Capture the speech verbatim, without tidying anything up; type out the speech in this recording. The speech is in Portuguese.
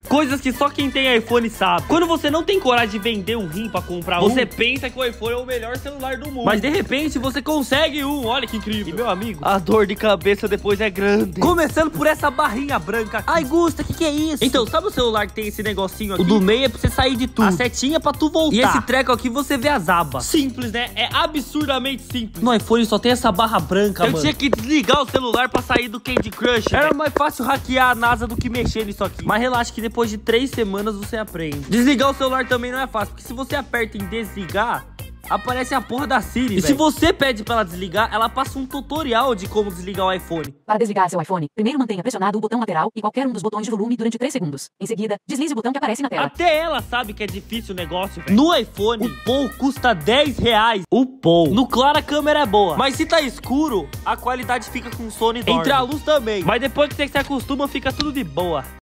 Coisas que só quem tem iPhone sabe. Quando você não tem coragem de vender um rim pra comprar um, você pensa que o iPhone é o melhor celular do mundo. Mas de repente você consegue um, olha que incrível. E meu amigo, a dor de cabeça depois é grande. Começando por essa barrinha branca aqui. Ai, Gusta, o que que é isso? Então, sabe o celular que tem esse negocinho aqui? O do meio é pra você sair de tudo. A setinha é pra tu voltar. E esse treco aqui você vê as abas. Simples, né? É absurdamente simples. No iPhone só tem essa barra branca, Eu mano. tinha que desligar o celular pra sair do Candy Crush. Era véio. mais fácil hackear a NASA do que mexer nisso aqui. Mas relaxa que depois de três semanas você aprende. Desligar o celular também não é fácil, porque se você aperta em desligar, aparece a porra da Siri, E véio. se você pede pra ela desligar, ela passa um tutorial de como desligar o iPhone. Para desligar seu iPhone, primeiro mantenha pressionado o botão lateral e qualquer um dos botões de volume durante três segundos. Em seguida, deslize o botão que aparece na tela. Até ela sabe que é difícil o negócio, velho. No iPhone, o Pou custa dez reais. O Pou. No claro, a câmera é boa. Mas se tá escuro, a qualidade fica com sono e dorme. Entre a luz também. Mas depois que você se acostuma, fica tudo de boa.